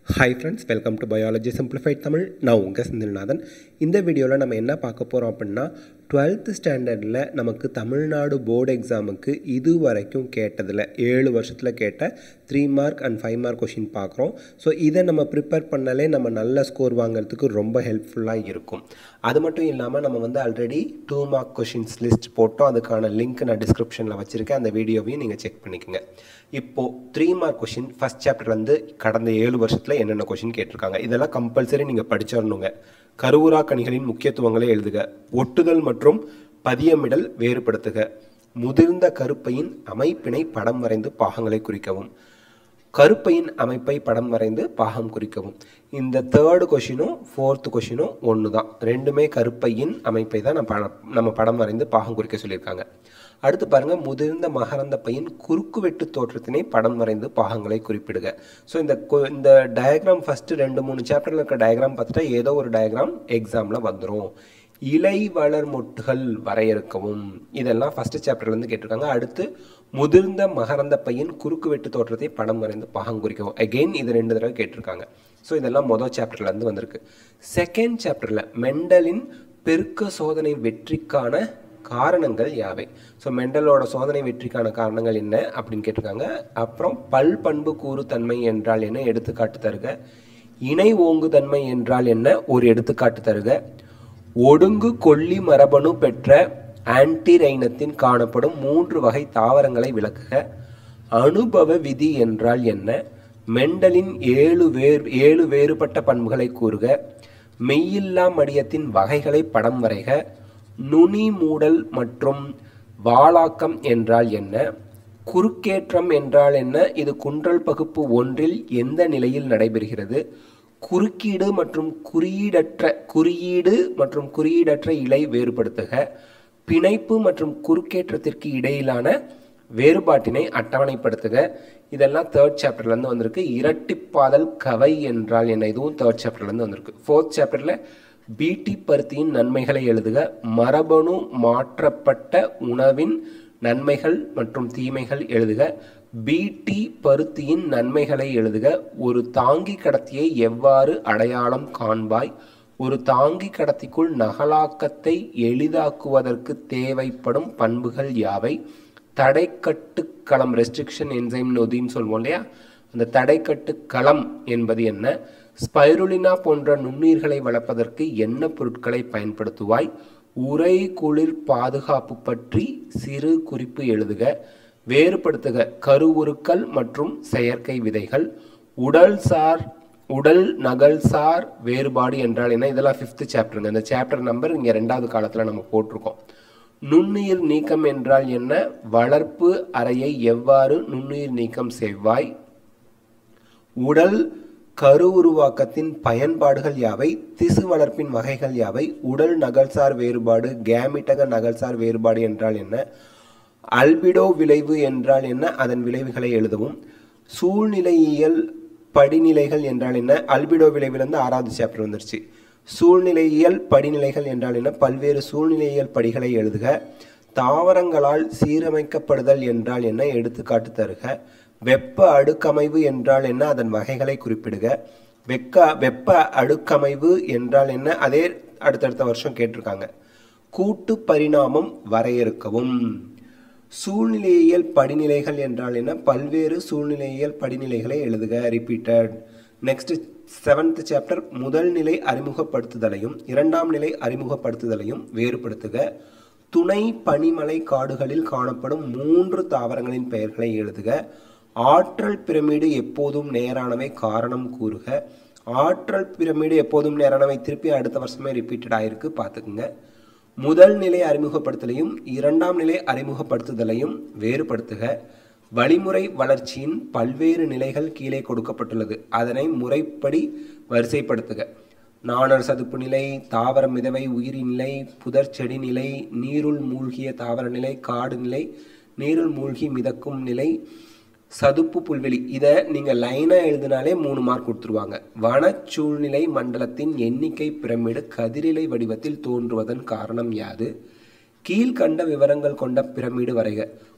Hi friends, welcome to biology simplified Tamil. நான் உங்கள் செந்தில்நாதன். இந்த வீடியோவில் நம்ம என்ன பார்க்க போகிறோம் அப்படின்னா 12th ஸ்டாண்டர்டில் நமக்கு தமிழ்நாடு போர்டு எக்ஸாமுக்கு இது வரைக்கும் கேட்டதில் 7 வருஷத்தில் கேட்ட 3 மார்க் அண்ட் 5 மார்க் கொஷின் பார்க்குறோம். ஸோ இதை நம்ம ப்ரிப்பேர் பண்ணாலே நம்ம நல்ல ஸ்கோர் வாங்குறதுக்கு ரொம்ப ஹெல்ப்ஃபுல்லாக இருக்கும். அது மட்டும் இல்லாமல் நம்ம ஆல்ரெடி 2 மார்க் கொஷின்ஸ் லிஸ்ட் போட்டோம். அதுக்கான லிங்க் நான் டிஸ்கிரிப்ஷனில் வச்சுருக்கேன். அந்த வீடியோவையும் நீங்கள் செக் பண்ணிக்கோங்க. இப்போது 3 மார்க் கொஷின் ஃபஸ்ட் சாப்டர்லேருந்து கடந்த 7 வருஷத்தில் என்னென்ன கொஷின் கேட்டிருக்காங்க இதெல்லாம் கம்பல்சரி நீங்கள் படிச்சிடணுங்க. கருவுரா கனிகளின் முக்கியத்துவங்களை எழுதுக. ஒட்டுதல் மற்றும் பதியமிடல் வேறுபடுத்துக. முதிர்ந்த கருப்பையின் அமைப்பினை படம் வரைந்து பாகங்களை குறிக்கவும். கருப்பையின் அமைப்பை படம் வரைந்து பாகம் குறிக்கவும். இந்த 3rd கொஷினும் 4th கொஷினும் ஒன்று தான். ரெண்டுமே கருப்பையின் அமைப்பை தான் நம்ம படம் வரைந்து பாகம் குறிக்க சொல்லியிருக்காங்க. அடுத்து பாருங்கள், முதிர்ந்த மகரந்த பையின் குறுக்கு வெட்டு தோற்றத்தினை படம் வரைந்து பாகங்களை குறிப்பிடுக. ஸோ இந்த டயக்ராம் ஃபஸ்ட்டு 2-3 சாப்டரில் இருக்க டயக்ராம் பார்த்துட்டா ஏதோ ஒரு டயக்ராம் எக்ஸாமில் வந்துடும். இலை வளர் மொட்டுகள் வரையறுக்கவும். இதெல்லாம் ஃபஸ்ட்டு சாப்டர்லேருந்து கேட்டிருக்காங்க. அடுத்து முதிர்ந்த மகரந்த பையின் குறுக்கு வெட்டு தோற்றத்தை படம் வரைந்து பாகம் குறிக்கவும். அகெயின் இது 2 தடவை கேட்டிருக்காங்க. ஸோ இதெல்லாம் மொதல் சாப்டர்லேருந்து வந்திருக்கு. செகண்ட் சாப்டரில் மெண்டலின் பெருக்க சோதனை வெற்றிக்கான காரணங்கள் யாவை. ஸோ மெண்டலோட சோதனை வெற்றிக்கான காரணங்கள் என்ன அப்படின்னு கேட்டிருக்காங்க. அப்புறம் பல் பண்பு கூறு தன்மை என்றால் என்ன, எடுத்துக்காட்டு தருக. இணை ஓங்கு தன்மை என்றால் என்ன, ஒரு எடுத்துக்காட்டு தருக. ஒடுங்கு கொல்லி மரபணு பெற்ற ஆன்டிரைனத்தின் காணப்படும் 3 வகை தாவரங்களை விளக்குக. அனுபவ விதி என்றால் என்ன. மெண்டலின் 7 வேறுபட்ட பண்புகளை கூறுக. மெய்யில்லா மடியத்தின் வகைகளை படம் வரைக. நுனி மூடல் மற்றும் வாளாக்கம் என்றால் என்ன. குறுக்கேற்றம் என்றால் என்ன, இது குன்றல் பகுப்பு 1இல் எந்த நிலையில் நடைபெறுகிறது. குறுக்கீடு மற்றும் குறியீடற்ற இலை வேறுபடுத்துக. பிணைப்பு மற்றும் குறுக்கேற்றத்திற்கு இடையிலான வேறுபாட்டினை அட்டவணைப்படுத்துக. இதெல்லாம் 3rd சாப்டர்லேருந்து வந்திருக்கு. இரட்டிப்பாதல் கவை என்றால் என்ன, இதுவும் 3rd சாப்டர்லேருந்து வந்திருக்கு. 4th சாப்டரில் பீட்டி பருத்தியின் நன்மைகளை எழுதுக. மரபணு மாற்றப்பட்ட உணவின் நன்மைகள் மற்றும் தீமைகள் எழுதுக. பீட்டி பருத்தியின் நன்மைகளை எழுதுக. ஒரு தாங்கி கடத்தியை எவ்வாறு அடையாளம் காண்பாய். ஒரு தாங்கி கடத்திக்குள் நகலாக்கத்தை எளிதாக்குவதற்கு தேவைப்படும் பண்புகள் யாவை. தடைக்கட்டு களம், ரெஸ்ட்ரிக்ஷன் என்சைம் நொதின்னு சொல்லுவோம் இல்லையா, அந்த தடைக்கட்டு களம் என்பது என்ன. ஸ்பைருலினா போன்ற நுண்ணுயிர்களை வளர்ப்பதற்கு என்ன பொருட்களை பயன்படுத்துவாய். உரை குளிர் பாதுகாப்பு பற்றி சிறு குறிப்பு எழுதுக. வேறுபடுத்துக. கருவுருக்கள் மற்றும் செயற்கை விதைகள். உடல் நகல்சார் வேறுபாடு என்றால் என்ன. இதெல்லாம் 5th சாப்டருங்க. இந்த சாப்டர் நம்பர் இங்கே 2வது காலத்தில் நம்ம போட்டிருக்கோம். நுண்ணுயிர் நீக்கம் என்றால் என்ன. வளர்ப்பு அறையை எவ்வாறு நுண்ணுயிர் நீக்கம் செய்வாய். உடல் கரு உருவாக்கத்தின் பயன்பாடுகள் யாவை. திசு வளர்ப்பின் வகைகள் யாவை. உடல் நகல்சார் வேறுபாடு, கேமிட்டக நகல்சார் வேறுபாடு என்றால் என்ன. அல்பிடோ விளைவு என்றால் என்ன, அதன் விளைவுகளை எழுதவும். சூழ்நிலையியல் படிநிலைகள் என்றால் என்ன. அல்பிடோ விளைவிலிருந்து 6வது சாப்டர் வந்துருச்சு. சூழ்நிலையியல் படிநிலைகள் என்றால் என்ன, பல்வேறு சூழ்நிலையியல் படிகளை எழுதுக. தாவரங்களால் சீரமைக்கப்படுதல் என்றால் என்ன, எடுத்துக்காட்டு தருக. வெப்ப அடுக்கமைவு என்றால் என்ன, அதன் வகைகளை குறிப்பிடுக. வெப்ப அடுக்கமைவு என்றால் என்ன, அதே அடுத்தடுத்த வருஷம் கேட்டிருக்காங்க. கூட்டு பரிணாமம் வரையறுக்கவும். சூழ்நிலையியல் படிநிலைகள் என்றால் என்ன, பல்வேறு சூழ்நிலையியல் படிநிலைகளை எழுதுக. ரிப்பீட்டட். நெக்ஸ்ட் 7th சாப்டர், முதல் நிலை அறிமுகப்படுத்துதலையும் 2ஆம் நிலை அறிமுகப்படுத்துதலையும் வேறுபடுத்துக. துணை பனிமலை காடுகளில் காணப்படும் 3 தாவரங்களின் பெயர்களை எழுதுக. ஆற்றல் பிரமிடு எப்போதும் நேரானவை, காரணம் கூறுக. ஆற்றல் பிரமிடு எப்போதும் நேரானவை திருப்பி அடுத்த வருஷமே ரிப்பீட்டட் ஆயிருக்கு, பார்த்துக்குங்க. முதல் நிலை அறிமுகப்படுத்தலையும் 2ஆம் நிலை அறிமுகப்படுத்துதலையும் வேறுபடுத்துக. வழிமுறை வளர்ச்சியின் பல்வேறு நிலைகள் கீழே கொடுக்கப்பட்டுள்ளது, அதனை முறைப்படி வரிசைப்படுத்துக. நாணர் சதுப்பு நிலை, தாவர மிதவை உயிரி நிலை, புதர் செடி நிலை, நீருள் மூழ்கிய தாவர நிலை, காடு நிலை, நீருள் மூழ்கி மிதக்கும் நிலை, சதுப்பு புல்வெளி. இதை நீங்கள் லைனாக எழுதினாலே 3 மார்க் கொடுத்துருவாங்க. வனச்சூழ்நிலை மண்டலத்தின் எண்ணிக்கை பிரமிடு கதிரிலை வடிவத்தில் தோன்றுவதன் காரணம் யாது. கீழ்கண்ட விவரங்கள் கொண்ட பிரமிடு வரைக.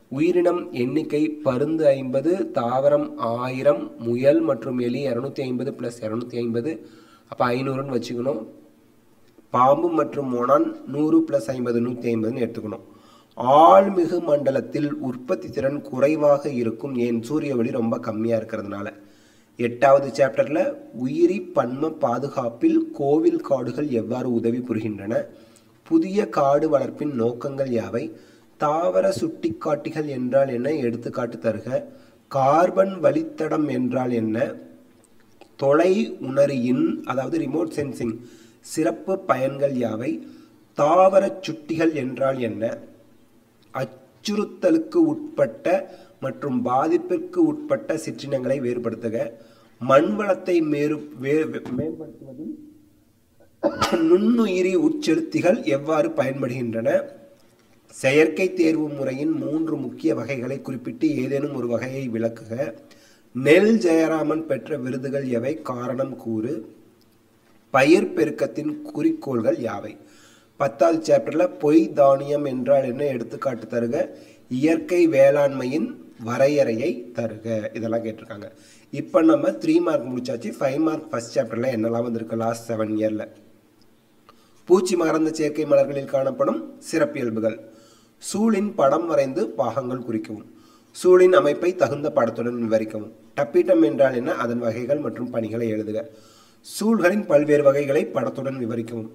உயிரினம் எண்ணிக்கை பருந்து 50, தாவரம் 1000, முயல் மற்றும் எலி 250 + 250, அப்போ 500ன்னு வச்சுக்கணும். பாம்பு மற்றும் மோனான் 100 + 50 150ன்னு எடுத்துக்கணும். ஆழ்மிகு மண்டலத்தில் உற்பத்தி திறன் குறைவாக இருக்கும், ஏன்? சூரிய ஒளி ரொம்ப கம்மியாக இருக்கிறதுனால. 8வது சாப்டரில் உயிரி பன்ம பாதுகாப்பில் கோவில் காடுகள் எவ்வாறு உதவி புரிகின்றன, புதிய காடு வளர்ப்பின் நோக்கங்கள் யாவை, தாவர சுட்டிக்காட்டிகள் என்றால் என்ன, எடுத்துக்காட்டு தருக, கார்பன் வழித்தடம் என்றால் என்ன, தொலை உணரியின் அதாவது ரிமோட் சென்சிங் சிறப்பு பயன்கள் யாவை, தாவர சுட்டிகள் என்றால் என்ன, அச்சுறுத்தலுக்கு உட்பட்ட மற்றும் பாதிப்பிற்கு உட்பட்ட சிற்றினங்களை வேறுபடுத்துக, மண் வளத்தை மேம்படுத்துவதில் நுண்ணுயிரி உட்செலுத்திகள் எவ்வாறு பயன்படுகின்றன, செயற்கை தேர்வு முறையின் 3 முக்கிய வகைகளை குறிப்பிட்டு ஏதேனும் ஒரு வகையை விளக்குக, நெல் ஜெயராமன் பெற்ற விருதுகள் எவை, காரணம் கூறு, பயிர் பெருக்கத்தின் குறிக்கோள்கள் யாவை. 10வது சாப்டரில் பொய் தானியம் என்றால் என்ன, எடுத்துக்காட்டு தருக, இயற்கை வேளாண்மையின் வரையறையை தருக, இதெல்லாம் கேட்டிருக்காங்க. இப்போ நம்ம 3 மார்க் முடிச்சாச்சு. 5 மார்க் ஃபர்ஸ்ட் சாப்டரில் என்னெல்லாம் வந்திருக்கு லாஸ்ட் 7 இயரில். பூச்சி மகரந்த செயற்கை மலர்களில் காணப்படும் சிறப்பியல்புகள், சூழின் படம் வரைந்து பாகங்கள் குறிக்கவும், சூழின் அமைப்பை தகுந்த படத்துடன் விவரிக்கவும், டப்பீட்டம் என்றால் என்ன, அதன் வகைகள் மற்றும் பணிகளை எழுதுக, சூழ்களின் பல்வேறு வகைகளை படத்துடன் விவரிக்கவும்,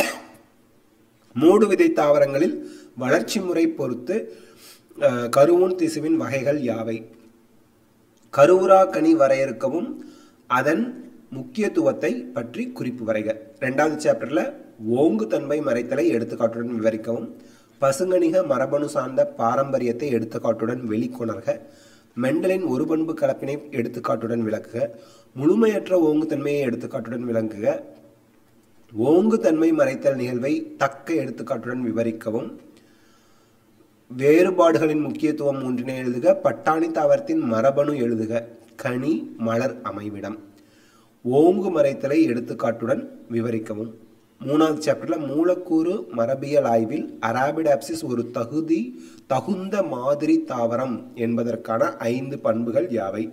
மூடு விதை தாவரங்களில் வளர்ச்சி முறை பொறுத்து கருவூன் திசுவின் வகைகள் யாவை, கருவுரா கனி வரையறுக்கவும், அதன் முக்கியத்துவத்தை பற்றி குறிப்பு வரைக. 2வது சாப்டரில் ஓங்கு தன்மை மறைத்தலை எடுத்துக்காட்டுடன் விவரிக்கவும், பசுங்கணிக மரபணு சார்ந்த பாரம்பரியத்தை எடுத்துக்காட்டுடன் வெளிக்கொணர்க, மெண்டலின் ஒரு பண்பு கலப்பினை எடுத்துக்காட்டுடன் விளக்குக, முழுமையற்ற ஓங்கு தன்மையை எடுத்துக்காட்டுடன் விளக்குக, ஓங்கு தன்மை மறைத்தல் நிகழ்வை தக்க எடுத்துக்காட்டுடன் விவரிக்கவும், வேறுபாடுகளின் முக்கியத்துவம் 3 எழுதுக, பட்டாணி தாவரத்தின் மரபணு எழுதுக, கனி மலர் அமைவிடம், ஓங்கு மறைத்தலை எடுத்துக்காட்டுடன் விவரிக்கவும். 3வது சாப்டரில் மூலக்கூறு மரபியல் ஆய்வில் அரபிடாப்சிஸ் ஒரு தகுந்த மாதிரி தாவரம் என்பதற்கான 5 பண்புகள் யாவை,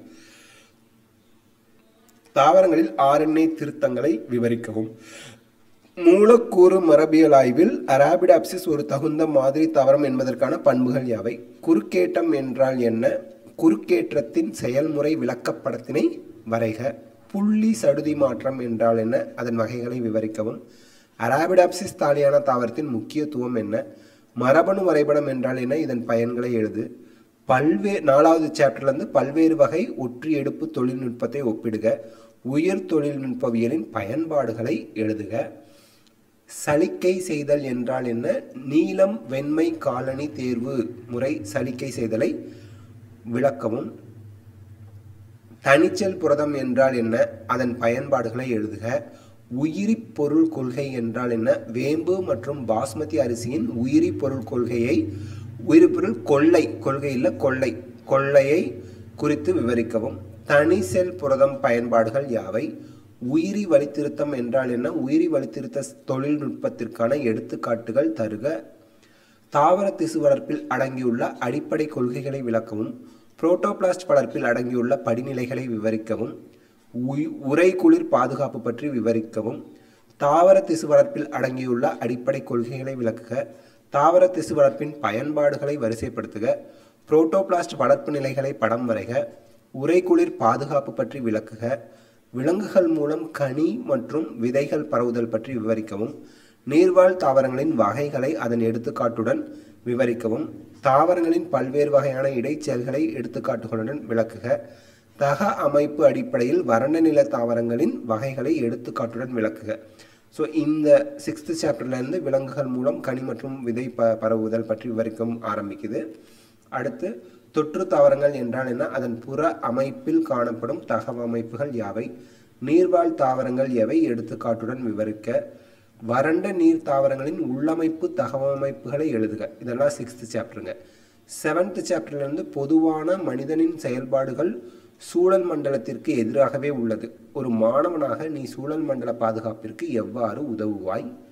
தாவரங்களில் RNA திருத்தங்களை விவரிக்கவும். மூலக்கூறு மரபியல் ஆய்வில் அரபிடாப்சிஸ் ஒரு தகுந்த மாதிரி தாவரம் என்பதற்கான பண்புகள் யாவை, குறுக்கேற்றம் என்றால் என்ன, குறுக்கேற்றத்தின் செயல்முறை விளக்கப்படத்தினை வரைக, புள்ளி சடுதி மாற்றம் என்றால் என்ன, அதன் வகைகளை விவரிக்கவும், அரபிடாப்சிஸ் தாலியான தாவரத்தின் முக்கியத்துவம் என்ன, மரபணு வரைபடம் என்றால் என்ன, இதன் பயன்களை எழுது. 4வது சாப்டர்லேருந்து பல்வேறு வகை ஒற்றி எடுப்பு தொழில்நுட்பத்தை ஒப்பிடுக, உயர் தொழில்நுட்பவியலின் பயன்பாடுகளை எழுதுக, சலிக்கை செய்தல் என்றால் என்ன, நீலம் வெண்மை காலனி தேர்வு முறை சலிக்கை செய்தலை விளக்கவும், தனிச்சல் புரதம் என்றால் என்ன, அதன் பயன்பாடுகளை எழுதுக, உயிரி பொருள் கொள்கை என்றால் என்ன, வேம்பு மற்றும் பாஸ்மதி அரிசியின் உயிரி பொருள் கொள்கையை, உயிரி பொருள் கொள்ளையை குறித்து விவரிக்கவும், தனி செல் புரதம் பயன்பாடுகள் யாவை, உயிரி வழித்திருத்தம் என்றால் என்ன, உயிரி வழித்திருத்த தொழில்நுட்பத்திற்கான எடுத்துக்காட்டுகள் தருக, தாவர திசு வளர்ப்பில் அடங்கியுள்ள அடிப்படை கொள்கைகளை விளக்கவும், புரோட்டோபிளாஸ்ட் வளர்ப்பில் அடங்கியுள்ள படிநிலைகளை விவரிக்கவும், உரை குளிர் பாதுகாப்பு பற்றி விவரிக்கவும், தாவர திசு வளர்ப்பில் அடங்கியுள்ள அடிப்படை கொள்கைகளை விளக்குக, தாவர திசு வளர்ப்பின் பயன்பாடுகளை வரிசைப்படுத்துக, புரோட்டோபிளாஸ்ட் வளர்ப்பு நிலைகளை படம் வரைக, உரை குளிர் பாதுகாப்பு பற்றி விளக்குக, விலங்குகள் மூலம் கனி மற்றும் விதைகள் பரவுதல் பற்றி விவரிக்கவும், நீர்வாழ் தாவரங்களின் வகைகளை அதன் எடுத்துக்காட்டுடன் விவரிக்கவும், தாவரங்களின் பல்வேறு வகையான இடைச்செயல்களை எடுத்துக்காட்டுகளுடன் விளக்குக, தக அமைப்பு அடிப்படையில் வறண்ட நில தாவரங்களின் வகைகளை எடுத்துக்காட்டுடன் விளக்குக. ஸோ இந்த 6th சாப்டர்லேருந்து விலங்குகள் மூலம் கனி மற்றும் விதை பரவுதல் பற்றி விவரிக்கும் ஆரம்பிக்குது. அடுத்து தொற்று தாவரங்கள் என்றால் என்ன, அதன் புற அமைப்பில் காணப்படும் தகவமைப்புகள் யாவை, நீர்வாழ் தாவரங்கள் எவை எடுத்துக்காட்டுடன் விவரிக்க, வறண்ட நீர் தாவரங்களின் உள்ளமைப்பு தகவமைப்புகளை எழுதுக. இதெல்லாம் 6th சாப்டருங்க. 7th சாப்டர்லேருந்து பொதுவான மனிதனின் செயல்பாடுகள் சூழல் மண்டலத்திற்கு எதிராகவே உள்ளது. ஒரு மாணவனாக நீ சூழல் மண்டல பாதுகாப்பிற்கு எவ்வாறு உதவுவாய்,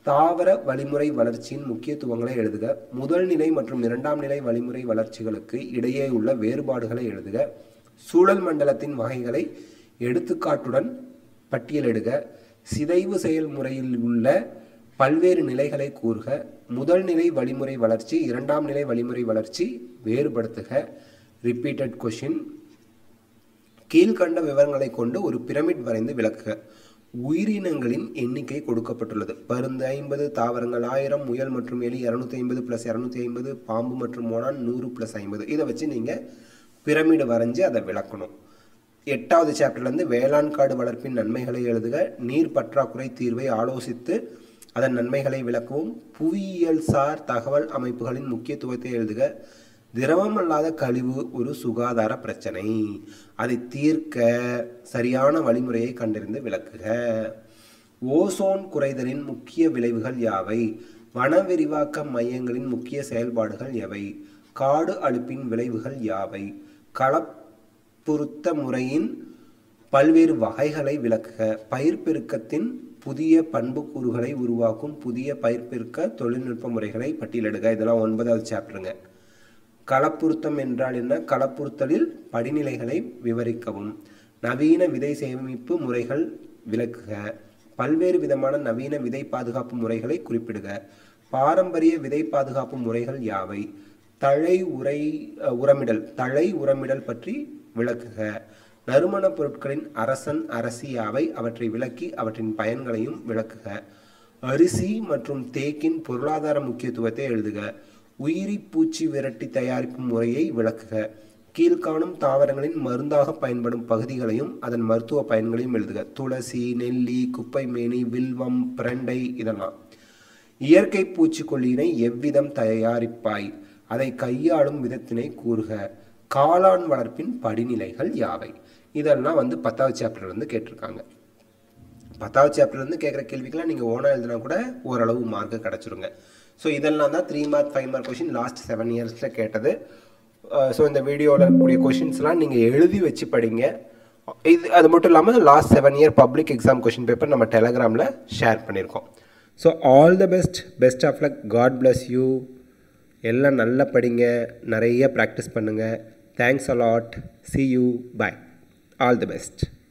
தாவர வழிமுறை வளர்ச்சியின் முக்கியத்துவங்களை எழுதுக. முதல் நிலை மற்றும் இரண்டாம் நிலை வழிமுறை வளர்ச்சிகளுக்கு இடையே உள்ள வேறுபாடுகளை எழுதுக. சூழல் மண்டலத்தின் வகைகளை எடுத்துக்காட்டுடன் பட்டியலிடுக. சிதைவு செயல்முறையில் உள்ள பல்வேறு நிலைகளை கூறுக. முதல் நிலை வழிமுறை வளர்ச்சி இரண்டாம் நிலை வழிமுறை வளர்ச்சி வேறுபடுத்துக. Repeated question. கீழ்கண்ட விவரங்களை கொண்டு ஒரு பிரமிட் வரைந்து விளக்குக. உயிரினங்களின் எண்ணிக்கை கொடுக்கப்பட்டுள்ளது. பருந்து 50, தாவரங்கள் 1000, முயல் மற்றும் எலி 250 + 250, பாம்பு மற்றும் ஓணான் 100 + 50. இதை வச்சு நீங்கள் பிரமிடு வரைஞ்சி அதை விளக்கணும். 8வது சாப்டர்லேருந்து வேளாண் காடு வளர்ப்பின் நன்மைகளை எழுதுக. நீர் பற்றாக்குறை தீர்வை ஆலோசித்து அதன் நன்மைகளை விளக்கவும். புவியியல் சார் தகவல் அமைப்புகளின் முக்கியத்துவத்தை எழுதுக. திரவம் அல்லாத கழிவு ஒரு சுகாதார பிரச்சனை, அதை தீர்க்க சரியான வழிமுறையை கண்டறிந்து விளக்குக. ஓசோன் குறைதலின் முக்கிய விளைவுகள் யாவை? வன விரிவாக்க மையங்களின் முக்கிய செயல்பாடுகள் எவை? காடு அழிப்பின் விளைவுகள் யாவை? களப்புறுத்த முறையின் பல்வேறு வகைகளை விளக்குக. பயிர் பெருக்கத்தின் புதிய பண்புக்கூறுகளை உருவாக்கும் புதிய பயிர் பெருக்க தொழில்நுட்ப முறைகளை பட்டியலிடுக. இதெல்லாம் 9வது சாப்டருங்க. களப்புறுத்தம் என்றால் என்ன? களப்புறுத்தலில் படிநிலைகளை விவரிக்கவும். நவீன விதை சேமிப்பு முறைகள் விளக்குக. பல்வேறு விதமான நவீன விதை பாதுகாப்பு முறைகளை குறிப்பிடுக. பாரம்பரிய விதை பாதுகாப்பு முறைகள் யாவை? தழை உரமிடல் பற்றி விளக்குக. நறுமணப் பொருட்களின் அரசன் அரசி யாவை? அவற்றை விளக்கி அவற்றின் பயன்களையும் விளக்குக. அரிசி மற்றும் தேக்கின் பொருளாதார முக்கியத்துவத்தை எழுதுக. உயிரி பூச்சி விரட்டி தயாரிப்பு முறையை விளக்குக. கீழ்காணும் தாவரங்களின் மருந்தாக பயன்படும் பகுதிகளையும் அதன் மருத்துவ பயன்களையும் எழுதுக. துளசி, நெல்லி, குப்பைமேனி, வில்வம், பிரண்டை இதெல்லாம். இயற்கை பூச்சிக்கொல்லியினை எவ்விதம் தயாரிப்பாய்? அதை கையாளும் விதத்தினை கூறுக. காளான் வளர்ப்பின் படிநிலைகள் யாவை? இதெல்லாம் 10வது சாப்டர்லேருந்து கேட்டிருக்காங்க. 10வது சாப்டர்லேருந்து கேட்குற கேள்விக்கெல்லாம் நீங்கள் ஓனாக எழுதினா கூட ஓரளவு மார்க்கு கிடச்சிருங்க. ஸோ இதெல்லாம் தான் 3 மார்க் 5 மார்க் கொஷின் லாஸ்ட் 7 இயர்ஸில் கேட்டது. ஸோ இந்த வீடியோவில் இருக்கக்கூடிய கொஷின்ஸ்லாம் நீங்கள் எழுதி வச்சு படிங்க. அது மட்டும் இல்லாமல் last 7 year public exam question paper நம்ம டெலகிராமில் ஷேர் பண்ணியிருக்கோம். So all the best of luck. God bless you. எல்லாம் நல்லா படிங்க, நிறைய ப்ராக்டிஸ் பண்ணுங்கள். Thanks a lot. See you. Bye. All the best.